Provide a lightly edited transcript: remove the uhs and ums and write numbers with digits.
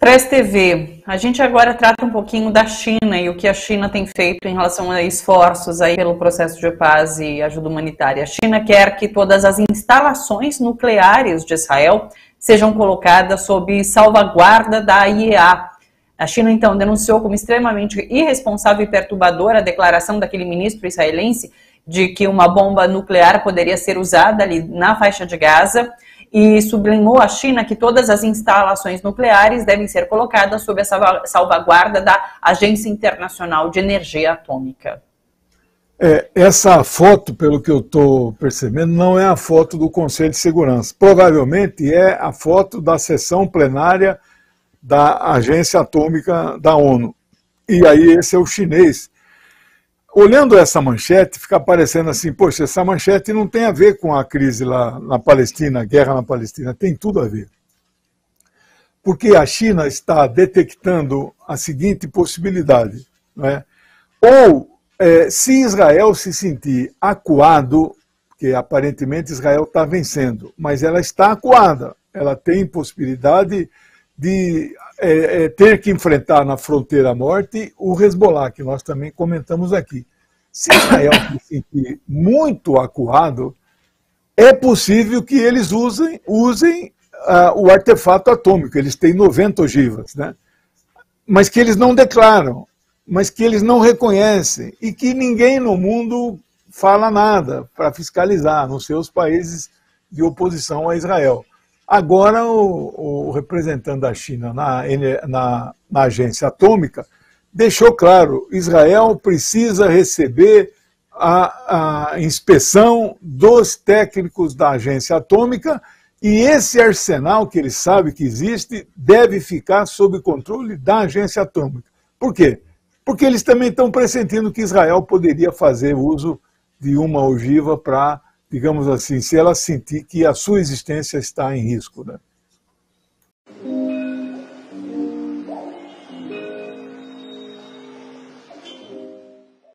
Press TV, a gente agora trata um pouquinho da China e o que a China tem feito em relação a esforços aí pelo processo de paz e ajuda humanitária. A China quer que todas as instalações nucleares de Israel sejam colocadas sob salvaguarda da IEA. A China, então, denunciou como extremamente irresponsável e perturbadora a declaração daquele ministro israelense de que uma bomba nuclear poderia ser usada ali na faixa de Gaza, e sublinhou a China que todas as instalações nucleares devem ser colocadas sob a salvaguarda da Agência Internacional de Energia Atômica. Essa foto, pelo que eu estou percebendo, não é a foto do Conselho de Segurança. Provavelmente é a foto da sessão plenária da Agência Atômica da ONU. E aí esse é o chinês. Olhando essa manchete, fica parecendo assim, poxa, essa manchete não tem a ver com a crise lá na Palestina, a guerra na Palestina, tem tudo a ver. Porque a China está detectando a seguinte possibilidade, não é? Ou, se Israel se sentir acuado, porque aparentemente Israel está vencendo, mas ela está acuada, ela tem possibilidade de ter que enfrentar na fronteira norte o Hezbollah, que nós também comentamos aqui. Se Israel se sentir muito acuado, é possível que eles usem o artefato atômico, eles têm 90 ogivas, né? Mas que eles não declaram, mas que eles não reconhecem, e que ninguém no mundo fala nada para fiscalizar nos seus países de oposição a Israel. Agora, o representante da China na agência atômica deixou claro, Israel precisa receber a inspeção dos técnicos da agência atômica e esse arsenal que ele sabe que existe deve ficar sob controle da agência atômica. Por quê? Porque eles também estão pressentindo que Israel poderia fazer uso de uma ogiva para, digamos assim, se ela sentir que a sua existência está em risco, né?